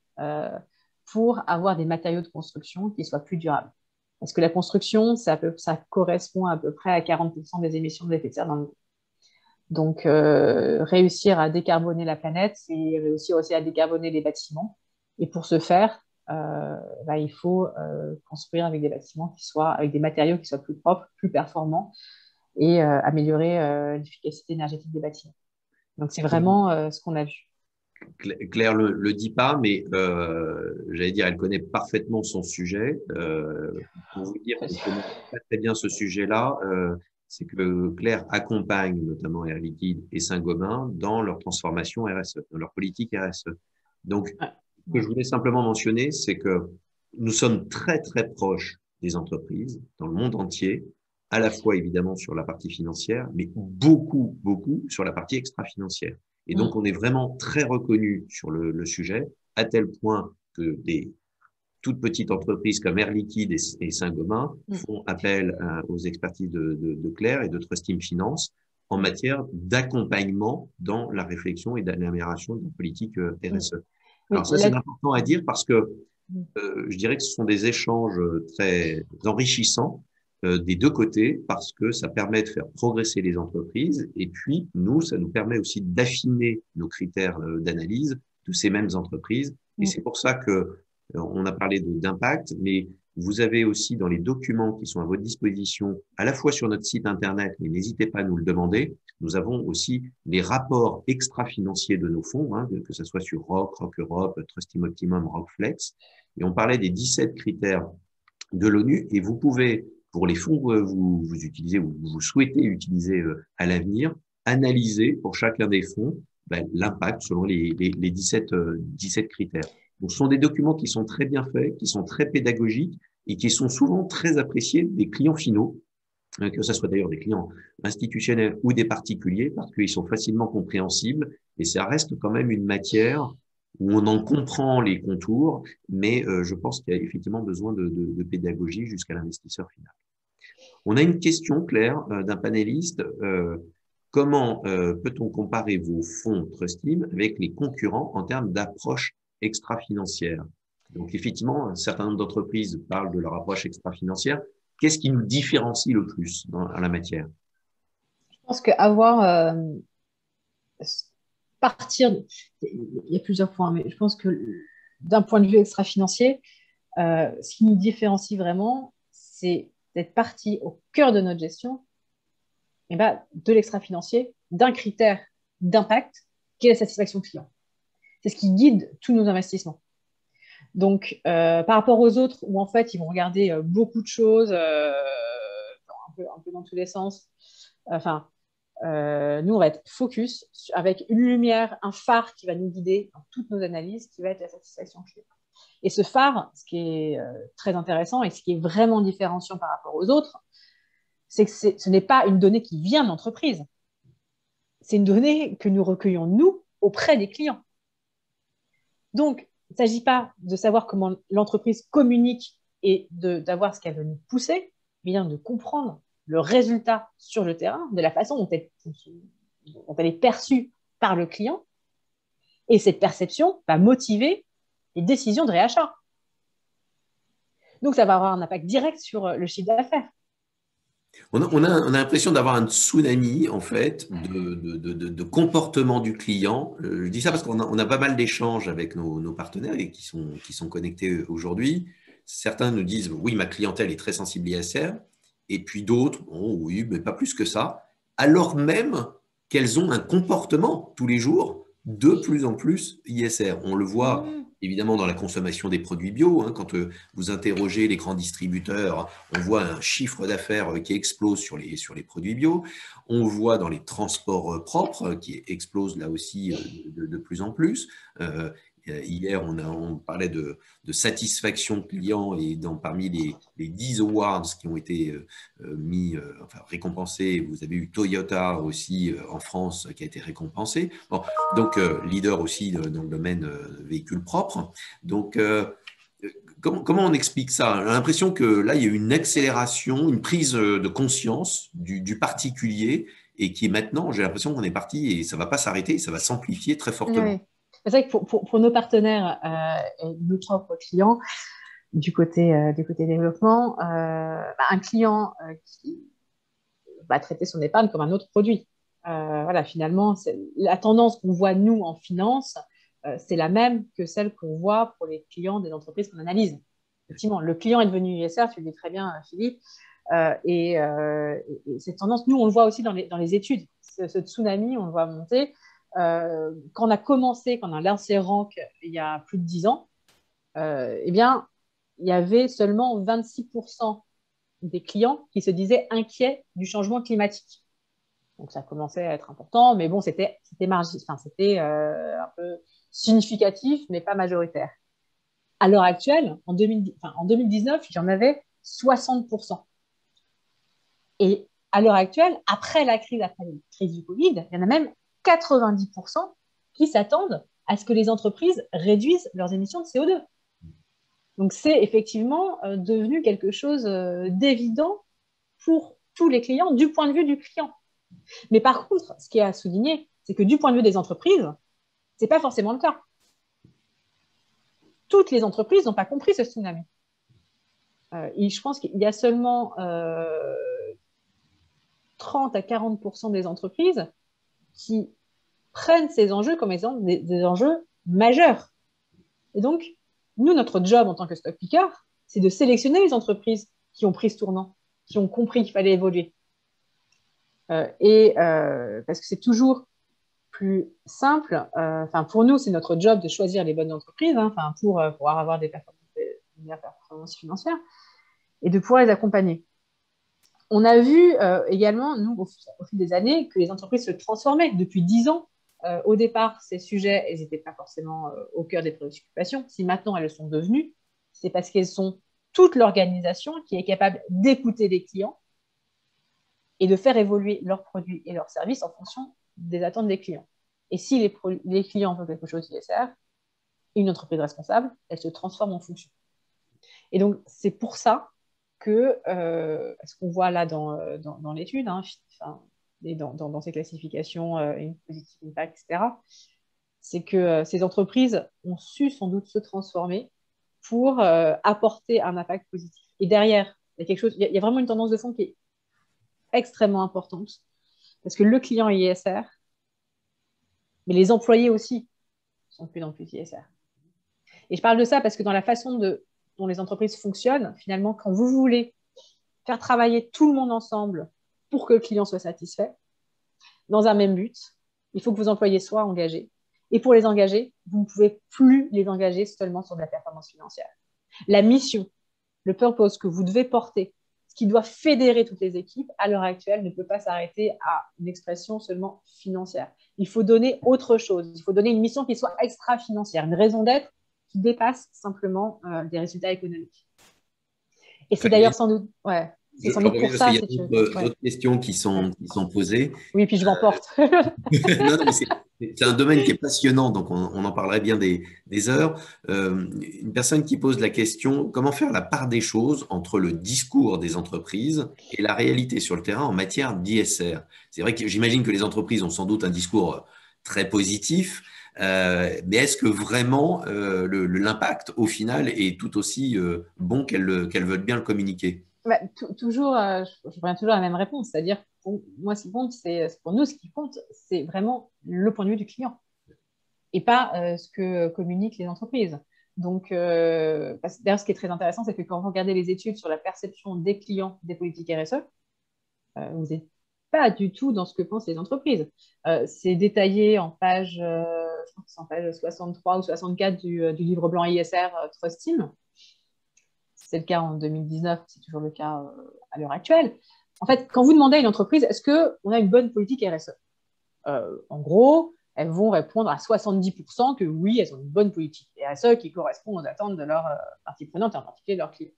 pour avoir des matériaux de construction qui soient plus durables. Parce que la construction, ça correspond à peu près à 40% des émissions de l'effet de serre dans le monde. Donc, réussir à décarboner la planète, c'est réussir aussi à décarboner les bâtiments. Et pour ce faire, il faut construire avec des bâtiments avec des matériaux qui soient plus propres, plus performants et améliorer l'efficacité énergétique des bâtiments. Donc, c'est vraiment ce qu'on a vu. Claire le dit pas, mais j'allais dire, elle connaît parfaitement son sujet. Pour vous dire qu'elle connaît pas très bien ce sujet-là, c'est que Claire accompagne notamment Air Liquide et Saint-Gobain dans leur transformation RSE, dans leur politique RSE. Donc, ce que je voulais simplement mentionner, c'est que nous sommes très, très proches des entreprises dans le monde entier, à la fois évidemment sur la partie financière, mais beaucoup, beaucoup sur la partie extra-financière. Et donc, on est vraiment très reconnu sur le sujet, à tel point que des toutes petites entreprises comme Air Liquide et Saint-Gobain font appel aux expertises de Claire et de Trust Team Finance en matière d'accompagnement dans la réflexion et d'amélioration de la politique RSE. Alors ça, c'est important à dire parce que je dirais que ce sont des échanges très enrichissants des deux côtés parce que ça permet de faire progresser les entreprises et puis nous, ça nous permet aussi d'affiner nos critères d'analyse de ces mêmes entreprises. Et c'est pour ça que on a parlé d'impact, mais Vous avez aussi dans les documents qui sont à votre disposition, à la fois sur notre site internet, mais n'hésitez pas à nous le demander. Nous avons aussi les rapports extra-financiers de nos fonds, hein, que ce soit sur ROC, ROC Europe, Trust Team Optimum, ROCFlex. Et on parlait des 17 critères de l'ONU et vous pouvez, pour les fonds que vous utilisez ou vous souhaitez utiliser à l'avenir, analyser pour chacun des fonds l'impact selon les 17 critères. Donc, ce sont des documents qui sont très bien faits, qui sont très pédagogiques et qui sont souvent très appréciés des clients finaux, que ce soit d'ailleurs des clients institutionnels ou des particuliers, parce qu'ils sont facilement compréhensibles et ça reste quand même une matière où on en comprend les contours, mais je pense qu'il y a effectivement besoin de pédagogie jusqu'à l'investisseur final. On a une question, Claire, d'un panéliste. Comment peut-on comparer vos fonds Trust Team avec les concurrents en termes d'approche extra-financière? Donc, effectivement, un certain nombre d'entreprises parlent de leur approche extra-financière. Qu'est-ce qui nous différencie le plus à la matière? Je pense qu'avoir partir, il y a plusieurs points, mais je pense que d'un point de vue extra-financier, ce qui nous différencie vraiment, c'est d'être parti au cœur de notre gestion et de l'extra-financier, d'un critère d'impact qui est la satisfaction client. C'est ce qui guide tous nos investissements. Donc, par rapport aux autres, où en fait, ils vont regarder beaucoup de choses, un peu dans tous les sens. Enfin, nous, on va être focus avec une lumière, un phare qui va nous guider dans toutes nos analyses, qui va être la satisfaction client. Et ce phare, ce qui est très intéressant et ce qui est vraiment différenciant par rapport aux autres, c'est que ce n'est pas une donnée qui vient de l'entreprise. C'est une donnée que nous recueillons, nous, auprès des clients. Donc, il ne s'agit pas de savoir comment l'entreprise communique et d'avoir ce qu'elle veut nous pousser, mais bien de comprendre le résultat sur le terrain, de la façon dont elle est perçue par le client. Et cette perception va motiver les décisions de réachat. Donc, ça va avoir un impact direct sur le chiffre d'affaires. On a l'impression d'avoir un tsunami, en fait, de comportement du client. Je dis ça parce qu'on a pas mal d'échanges avec nos partenaires et qui sont connectés aujourd'hui. Certains nous disent, oui, ma clientèle est très sensible ISR. Et puis d'autres, oh, oui, mais pas plus que ça. Alors même qu'elles ont un comportement tous les jours de plus en plus ISR. On le voit évidemment dans la consommation des produits bio. Hein, quand vous interrogez les grands distributeurs, on voit un chiffre d'affaires qui explose sur les produits bio. On voit dans les transports propres qui explosent là aussi de plus en plus. Hier, on parlait de satisfaction client et parmi les 10 awards qui ont été récompensés, vous avez eu Toyota aussi en France qui a été récompensé. Bon, donc, leader aussi dans le domaine véhicule propre. Donc, comment on explique ça? J'ai l'impression que là, il y a eu une accélération, une prise de conscience du particulier et qui est maintenant, j'ai l'impression qu'on est parti et ça ne va pas s'arrêter, ça va s'amplifier très fortement. Oui. C'est vrai que pour nos partenaires et nos propres clients, du côté développement, un client qui va traiter son épargne comme un autre produit. Voilà, finalement, la tendance qu'on voit, nous, en finance, c'est la même que celle qu'on voit pour les clients des entreprises qu'on analyse. Effectivement, le client est devenu ISR, tu le dis très bien, Philippe, et cette tendance, nous, on le voit aussi dans les études. Ce tsunami, on le voit monter. Quand on a lancé Rank il y a plus de 10 ans, eh bien, il y avait seulement 26% des clients qui se disaient inquiets du changement climatique. Donc, ça commençait à être important, mais bon, c'était un peu significatif, mais pas majoritaire. À l'heure actuelle, en 2019, il y en avait 60%. Et à l'heure actuelle, après la crise du Covid, il y en a même 90% qui s'attendent à ce que les entreprises réduisent leurs émissions de CO2. Donc, c'est effectivement devenu quelque chose d'évident pour tous les clients du point de vue du client. Mais par contre, ce qui est à souligner, c'est que du point de vue des entreprises, ce n'est pas forcément le cas. Toutes les entreprises n'ont pas compris ce tsunami. Et je pense qu'il y a seulement 30 à 40% des entreprises qui prennent ces enjeux comme étant des enjeux majeurs. Et donc, nous, notre job en tant que stock picker, c'est de sélectionner les entreprises qui ont pris ce tournant, qui ont compris qu'il fallait évoluer. Parce que c'est toujours plus simple. Pour nous, c'est notre job de choisir les bonnes entreprises pour pouvoir avoir des meilleures performances financières et de pouvoir les accompagner. On a vu également, nous, au fil des années, que les entreprises se transformaient. Depuis 10 ans, au départ, ces sujets, ils n'étaient pas forcément au cœur des préoccupations. Si maintenant elles le sont devenues, c'est parce qu'elles sont toute l'organisation qui est capable d'écouter les clients et de faire évoluer leurs produits et leurs services en fonction des attentes des clients. Et si les clients veulent quelque chose ISR, une entreprise responsable, elle se transforme en fonction. Et donc, c'est pour ça que ce qu'on voit là dans l'étude, et dans ces classifications, positive impact, etc., c'est que ces entreprises ont su sans doute se transformer pour apporter un impact positif. Et derrière, il y a vraiment une tendance de fond qui est extrêmement importante, parce que le client est ISR, mais les employés aussi sont de plus en plus ISR. Et je parle de ça parce que dans la façon dont les entreprises fonctionnent, finalement, quand vous voulez faire travailler tout le monde ensemble pour que le client soit satisfait, dans un même but, il faut que vos employés soient engagés. Et pour les engager, vous ne pouvez plus les engager seulement sur de la performance financière. La mission, le purpose que vous devez porter, ce qui doit fédérer toutes les équipes, à l'heure actuelle, ne peut pas s'arrêter à une expression seulement financière. Il faut donner autre chose. Il faut donner une mission qui soit extra-financière, une raison d'être qui dépasse simplement des résultats économiques. Et c'est d'ailleurs sans doute, c'est sans doute pour ça. Il y a d'autres questions qui sont posées. Oui, puis je m'emporte. Non, mais c'est un domaine qui est passionnant, donc on en parlerait bien des heures. Une personne qui pose la question, comment faire la part des choses entre le discours des entreprises et la réalité sur le terrain en matière d'ISR? C'est vrai que j'imagine que les entreprises ont sans doute un discours très positif, mais est-ce que vraiment l'impact au final est tout aussi bon qu'elles veulent bien le communiquer? Toujours, je reviens toujours à la même réponse, c'est-à-dire pour moi, pour nous, ce qui compte, c'est vraiment le point de vue du client et pas ce que communiquent les entreprises. Donc, d'ailleurs, ce qui est très intéressant, c'est que quand vous regardez les études sur la perception des clients des politiques RSE, vous n'êtes pas du tout dans ce que pensent les entreprises. C'est détaillé en page, je crois que c'est en page 63 ou 64 du livre blanc ISR Trust Team. C'est le cas en 2019, c'est toujours le cas à l'heure actuelle. En fait, quand vous demandez à une entreprise, est-ce qu'on a une bonne politique RSE? En gros, elles vont répondre à 70% que oui, elles ont une bonne politique RSE qui correspond aux attentes de leurs parties prenantes, et en particulier leurs clients.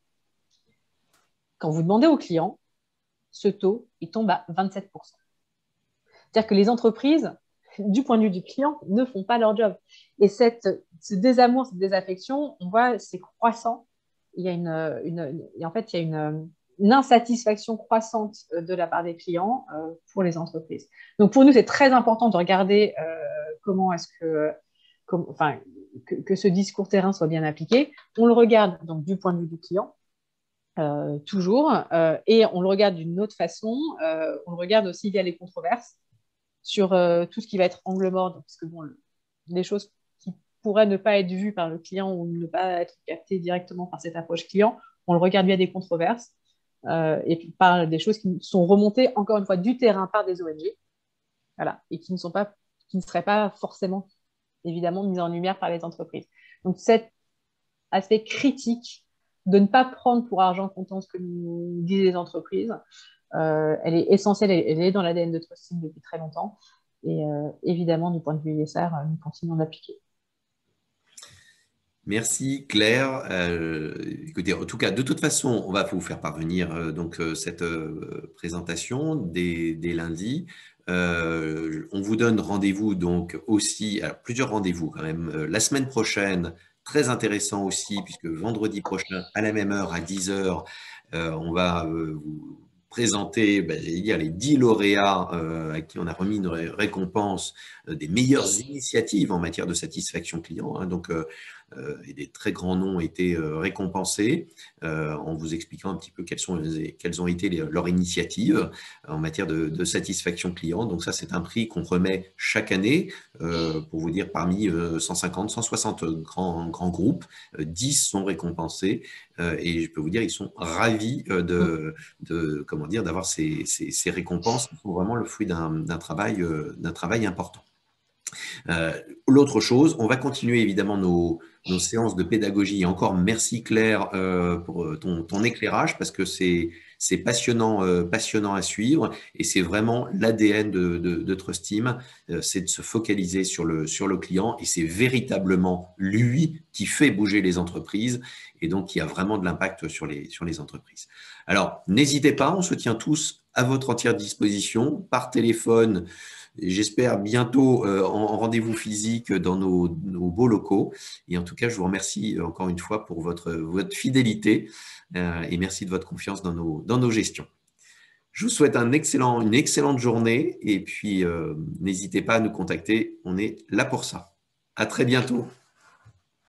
Quand vous demandez aux clients, ce taux, il tombe à 27%. C'est-à-dire que les entreprises, du point de vue du client, ne font pas leur job. Et ce désamour, cette désaffection, on voit, c'est croissant. Il y a une insatisfaction croissante de la part des clients pour les entreprises. Donc, pour nous, c'est très important de regarder comment est-ce que ce discours terrain soit bien appliqué. On le regarde donc du point de vue du client, toujours, et on le regarde d'une autre façon. On le regarde aussi via les controverses sur tout ce qui va être angle mort, parce que les choses qui pourraient ne pas être vues par le client ou ne pas être captées directement par cette approche client, on le regarde via des controverses et puis par des choses qui sont remontées, encore une fois, du terrain par des ONG, voilà, et qui ne seraient pas forcément, évidemment, mises en lumière par les entreprises. Donc, cet aspect critique de ne pas prendre pour argent comptant ce que nous disent les entreprises, elle est essentielle, elle est dans l'ADN de Trust Team depuis très longtemps. Et évidemment, du point de vue ISR, nous continuons d'appliquer. Merci Claire. Écoutez, en tout cas, de toute façon, on va vous faire parvenir cette présentation dès lundi. On vous donne rendez-vous donc aussi, alors plusieurs rendez-vous quand même, la semaine prochaine, très intéressant aussi, puisque vendredi prochain, à la même heure, à 10 h, on va vous présenter les 10 lauréats à qui on a remis une récompense des meilleures initiatives en matière de satisfaction client. Donc, et des très grands noms ont été récompensés en vous expliquant un petit peu quelles ont été leurs initiatives en matière de satisfaction client. Donc ça, c'est un prix qu'on remet chaque année, pour vous dire, parmi 150, 160 grands groupes, 10 sont récompensés et je peux vous dire, ils sont ravis comment dire, d'avoir ces récompenses qui sont vraiment le fruit d'un travail important. L'autre chose, on va continuer évidemment nos séances de pédagogie. Et encore merci Claire pour ton éclairage parce que c'est passionnant à suivre et c'est vraiment l'ADN de Trust Team, c'est de se focaliser sur le client et c'est véritablement lui qui fait bouger les entreprises et donc qui a vraiment de l'impact sur les entreprises. Alors, n'hésitez pas, on se tient tous à votre entière disposition par téléphone. J'espère bientôt en rendez-vous physique dans nos beaux locaux. Et en tout cas, je vous remercie encore une fois pour votre fidélité et merci de votre confiance dans nos gestions. Je vous souhaite une excellente journée et puis n'hésitez pas à nous contacter. On est là pour ça. À très bientôt.